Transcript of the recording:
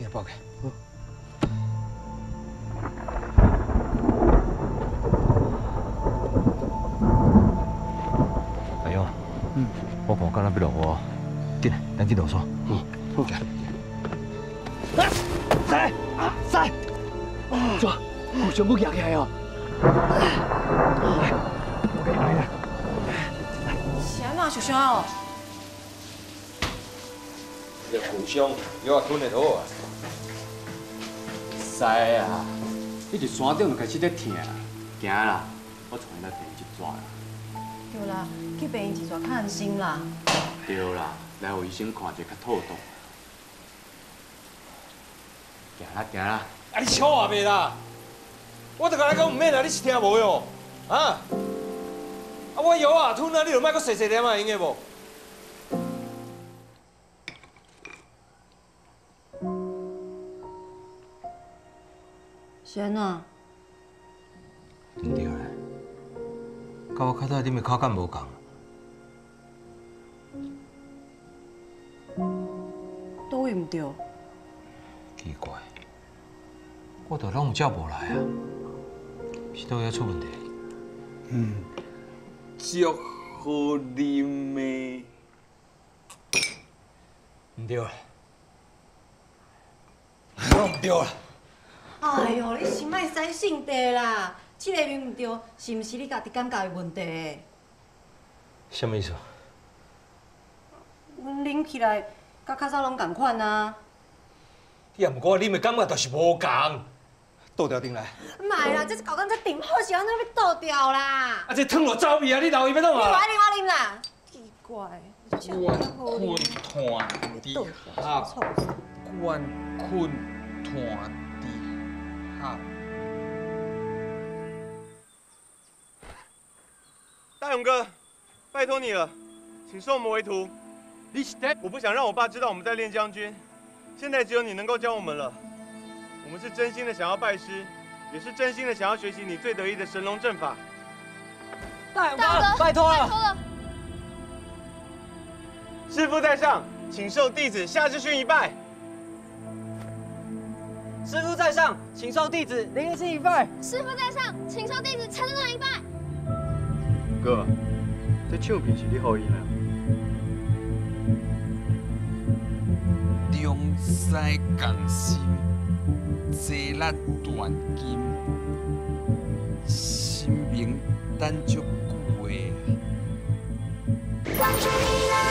来报给。 阿勇，我看敢若要落雨，紧来，咱去厕所。 好嘅。塞，抓，互相要夹起来哦。 是安怎受伤哦？ 你互相药吞得好啊。 使啊！你伫山顶就开始在疼，行啦，我带你来病院一抓啦。 对啦，去病院一抓较安心啦。 对啦，来互医生看者较妥当。行啦。 啊，你笑话袂啦？我就甲你讲唔免啦，你是听无哟？啊？啊，我药啊吞啊，你就莫搁细细念啊，用个无？ 是安怎？ 唔对咧，甲我较早啉的口感无共。 倒位唔对？ 奇怪，我都拢有照无来啊，是倒遐出问题？ 足好啉的。 唔对啦，拢唔对啦。 哎呦，你是莫使性地啦！这个面唔对，是毋是你家己感觉的问题？ 什么意思？ 阮啉起来，甲较早拢共款啊。 也毋过我啉的感觉就是无共，倒掉顶来。 卖啦，这是搞到这顶好是安怎要倒掉啦？ 啊，这汤落走味啊！你留伊要弄啊？ 你我啉啦。奇怪， 冠困团伫合，冠困团伫合。 大勇哥，拜托你了，请收我们为徒。 你是在？ 我不想让我爸知道我们在练将军，现在只有你能够教我们了。我们是真心的想要拜师，也是真心的想要学习你最得意的神龙阵法。 大勇哥，拜托了。 师父在上，请受弟子夏志勋一拜。 师傅在上，请受弟子林义清一拜。 师傅在上，请受弟子陈正南一拜。 哥，这唱片是你后音啊？ 中西共心，坐力断金，心明等足久的。